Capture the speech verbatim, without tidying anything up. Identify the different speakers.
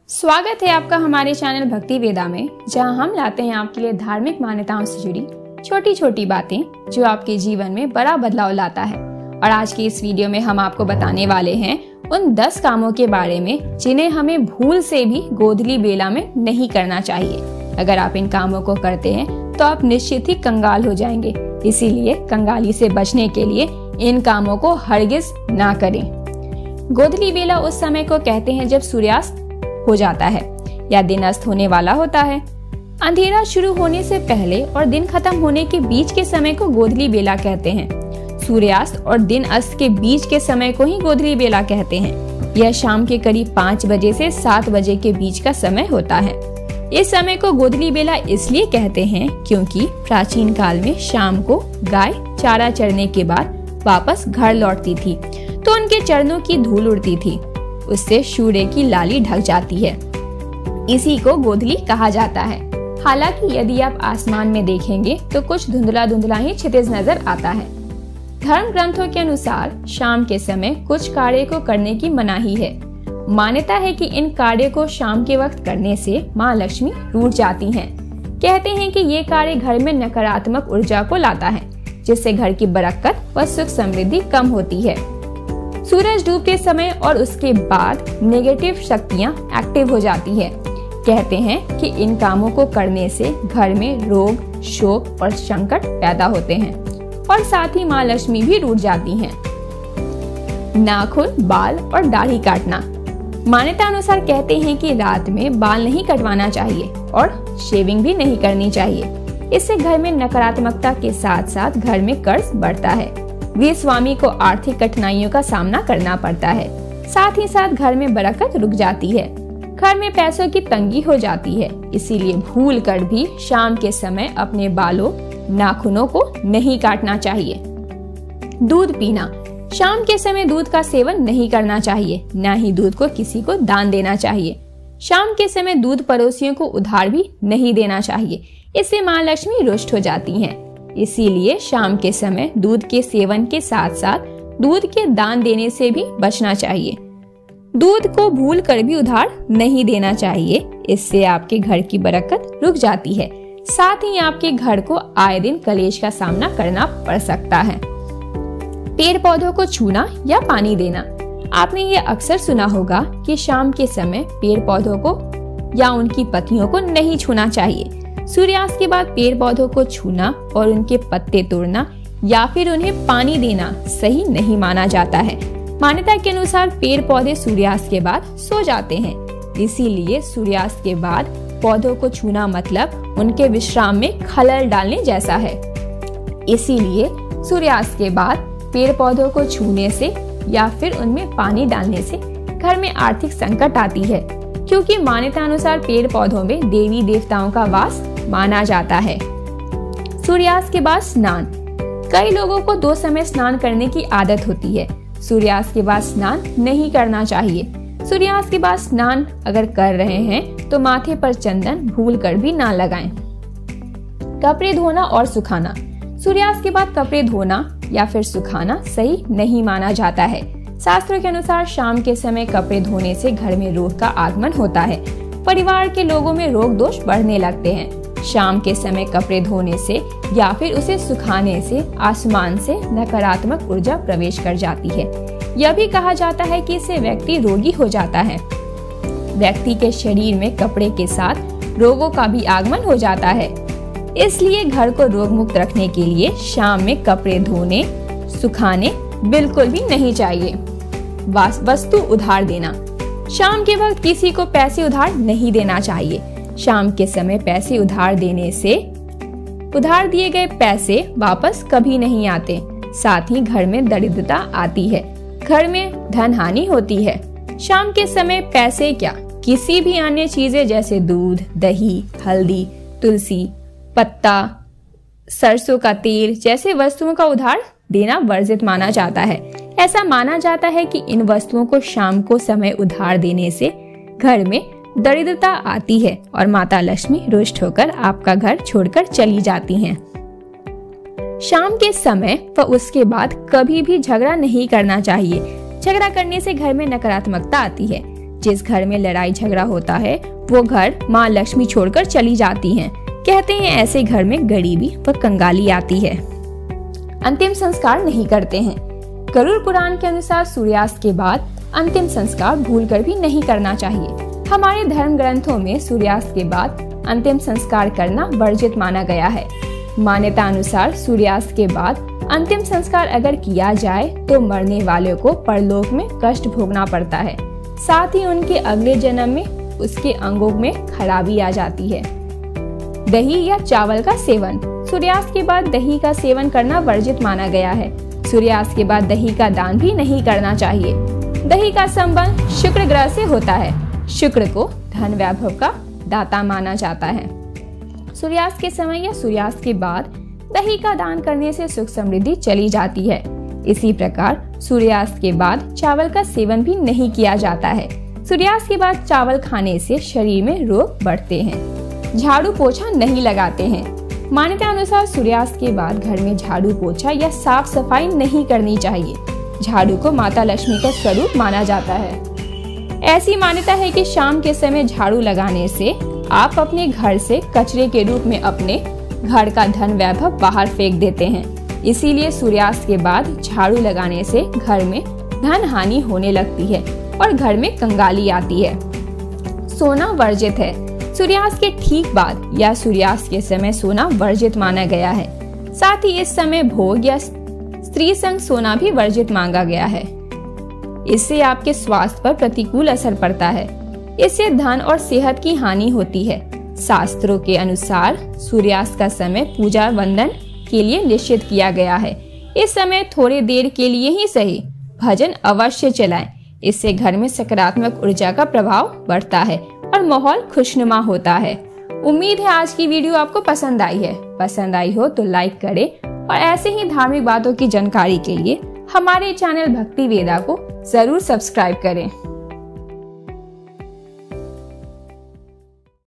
Speaker 1: स्वागत है आपका हमारे चैनल भक्ति वेदा में, जहां हम लाते हैं आपके लिए धार्मिक मान्यताओं से जुड़ी छोटी छोटी बातें जो आपके जीवन में बड़ा बदलाव लाता है। और आज की इस वीडियो में हम आपको बताने वाले हैं उन दस कामों के बारे में जिन्हें हमें भूल से भी गोधली बेला में नहीं करना चाहिए। अगर आप इन कामों को करते हैं तो आप निश्चित ही कंगाल हो जाएंगे। इसीलिए कंगाली से बचने के लिए इन कामों को हरगिज ना करें। गोधली बेला उस समय को कहते हैं जब सूर्यास्त हो जाता है या दिन अस्त होने वाला होता है। अंधेरा शुरू होने से पहले और दिन खत्म होने के बीच के समय को गोधली बेला कहते हैं। सूर्यास्त और दिन अस्त के बीच के समय को ही गोधली बेला कहते हैं। यह शाम के करीब पाँच बजे से सात बजे के बीच का समय होता है। इस समय को गोधली बेला इसलिए कहते हैं क्योंकि प्राचीन काल में शाम को गाय चारा चरने के बाद वापस घर लौटती थी तो उनके चरणों की धूल उड़ती थी, उससे सूर्य की लाली ढक जाती है। इसी को गोधली कहा जाता है। हालांकि यदि आप आसमान में देखेंगे तो कुछ धुंधला धुंधला ही क्षितिज नजर आता है। धर्म ग्रंथों के अनुसार शाम के समय कुछ कार्य को करने की मनाही है। मान्यता है कि इन कार्य को शाम के वक्त करने से माँ लक्ष्मी रूठ जाती हैं। कहते हैं कि ये कार्य घर में नकारात्मक ऊर्जा को लाता है, जिससे घर की बरकत व सुख समृद्धि कम होती है। सूरज डूबते समय और उसके बाद नेगेटिव शक्तियां एक्टिव हो जाती है। कहते हैं कि इन कामों को करने से घर में रोग, शोक और संकट पैदा होते हैं और साथ ही माँ लक्ष्मी भी रूठ जाती हैं। नाखून, बाल और दाढ़ी काटना। मान्यता अनुसार कहते हैं कि रात में बाल नहीं कटवाना चाहिए और शेविंग भी नहीं करनी चाहिए। इससे घर में नकारात्मकता के साथ साथ घर में कर्ज बढ़ता है। वे स्वामी को आर्थिक कठिनाइयों का सामना करना पड़ता है। साथ ही साथ घर में बरकत रुक जाती है। घर में पैसों की तंगी हो जाती है। इसीलिए भूल कर भी शाम के समय अपने बालों, नाखूनों को नहीं काटना चाहिए। दूध पीना। शाम के समय दूध का सेवन नहीं करना चाहिए, न ही दूध को किसी को दान देना चाहिए। शाम के समय दूध पड़ोसियों को उधार भी नहीं देना चाहिए, इससे माँ लक्ष्मी रुष्ट हो जाती हैं। इसीलिए शाम के समय दूध के सेवन के साथ साथ दूध के दान देने से भी बचना चाहिए। दूध को भूल कर भी उधार नहीं देना चाहिए, इससे आपके घर की बरकत रुक जाती है। साथ ही आपके घर को आए दिन कलेश का सामना करना पड़ सकता है। पेड़ पौधों को छूना या पानी देना। आपने ये अक्सर सुना होगा कि शाम के समय पेड़ पौधों को या उनकी पत्तियों को नहीं छूना चाहिए। सूर्यास्त के बाद पेड़ पौधों को छूना और उनके पत्ते तोड़ना या फिर उन्हें पानी देना सही नहीं माना जाता है। मान्यता के अनुसार पेड़ पौधे सूर्यास्त के बाद सो जाते हैं, इसीलिए सूर्यास्त के बाद पौधों को छूना मतलब उनके विश्राम में खलल डालने जैसा है। इसीलिए सूर्यास्त के बाद पेड़ पौधों को छूने से या फिर उनमें पानी डालने से घर में आर्थिक संकट आती है, क्योंकि मान्यता अनुसार पेड़ पौधों में देवी देवताओं का वास माना जाता है। सूर्यास्त के बाद स्नान। कई लोगों को दो समय स्नान करने की आदत होती है। सूर्यास्त के बाद स्नान नहीं करना चाहिए। सूर्यास्त के बाद स्नान अगर कर रहे हैं तो माथे पर चंदन भूल कर भी ना लगाएं। कपड़े धोना और सुखाना। सूर्यास्त के बाद कपड़े धोना या फिर सुखाना सही नहीं माना जाता है। शास्त्रों के अनुसार शाम के समय कपड़े धोने से घर में रोग का आगमन होता है। परिवार के लोगों में रोग दोष बढ़ने लगते हैं। शाम के समय कपड़े धोने से या फिर उसे सुखाने से आसमान से नकारात्मक ऊर्जा प्रवेश कर जाती है। यह भी कहा जाता है कि इससे व्यक्ति रोगी हो जाता है। व्यक्ति के शरीर में कपड़े के साथ रोगों का भी आगमन हो जाता है। इसलिए घर को रोग मुक्त रखने के लिए शाम में कपड़े धोने, सुखाने बिल्कुल भी नहीं चाहिए। वस्तु उधार देना। शाम के वक्त किसी को पैसे उधार नहीं देना चाहिए। शाम के समय पैसे उधार देने से उधार दिए गए पैसे वापस कभी नहीं आते। साथ ही घर में दरिद्रता आती है, घर में धन हानि होती है। शाम के समय पैसे क्या, किसी भी अन्य चीजें जैसे दूध, दही, हल्दी, तुलसी पत्ता, सरसों का तेल जैसे वस्तुओं का उधार देना वर्जित माना जाता है। ऐसा माना जाता है कि इन वस्तुओं को शाम को समय उधार देने से घर में दरिद्रता आती है और माता लक्ष्मी रुष्ट होकर आपका घर छोड़कर चली जाती हैं। शाम के समय व उसके बाद कभी भी झगड़ा नहीं करना चाहिए। झगड़ा करने से घर में नकारात्मकता आती है। जिस घर में लड़ाई झगड़ा होता है वो घर माँ लक्ष्मी छोड़कर चली जाती हैं। कहते हैं ऐसे घर में गरीबी व कंगाली आती है। अंतिम संस्कार नहीं करते हैं। गरुड़ पुराण के अनुसार सूर्यास्त के बाद अंतिम संस्कार भूलकर भी नहीं करना चाहिए। हमारे धर्म ग्रंथों में सूर्यास्त के बाद अंतिम संस्कार करना वर्जित माना गया है। मान्यता अनुसार सूर्यास्त के बाद अंतिम संस्कार अगर किया जाए तो मरने वालों को परलोक में कष्ट भोगना पड़ता है, साथ ही उनके अगले जन्म में उसके अंगों में खराबी आ जाती है। दही या चावल का सेवन। सूर्यास्त के बाद दही का सेवन करना वर्जित माना गया है। सूर्यास्त के बाद दही का दान भी नहीं करना चाहिए। दही का संबंध शुक्र ग्रह से होता है। शुक्र को धन वैभव का दाता माना जाता है। सूर्यास्त के समय या सूर्यास्त के बाद दही का दान करने से सुख समृद्धि चली जाती है। इसी प्रकार सूर्यास्त के बाद चावल का सेवन भी नहीं किया जाता है। सूर्यास्त के बाद चावल खाने से शरीर में रोग बढ़ते हैं। झाड़ू पोछा नहीं लगाते हैं। मान्यता अनुसार सूर्यास्त के बाद घर में झाड़ू पोछा या साफ सफाई नहीं करनी चाहिए। झाड़ू को माता लक्ष्मी का स्वरूप माना जाता है। ऐसी मान्यता है कि शाम के समय झाड़ू लगाने से आप अपने घर से कचरे के रूप में अपने घर का धन वैभव बाहर फेंक देते हैं। इसीलिए सूर्यास्त के बाद झाड़ू लगाने से घर में धन हानि होने लगती है और घर में कंगाली आती है। सोना वर्जित है। सूर्यास्त के ठीक बाद या सूर्यास्त के समय सोना वर्जित माना गया है। साथ ही इस समय भोग या स्त्री संग सोना भी वर्जित मांगा गया है। इससे आपके स्वास्थ्य पर प्रतिकूल असर पड़ता है। इससे धन और सेहत की हानि होती है। शास्त्रों के अनुसार सूर्यास्त का समय पूजा वंदन के लिए निश्चित किया गया है। इस समय थोड़ी देर के लिए ही सही भजन अवश्य चलाएं। इससे घर में सकारात्मक ऊर्जा का प्रभाव बढ़ता है और माहौल खुशनुमा होता है। उम्मीद है आज की वीडियो आपको पसंद आई है। पसंद आई हो तो लाइक करें और ऐसे ही धार्मिक बातों की जानकारी के लिए हमारे चैनल भक्ति वेदा को जरूर सब्सक्राइब करें।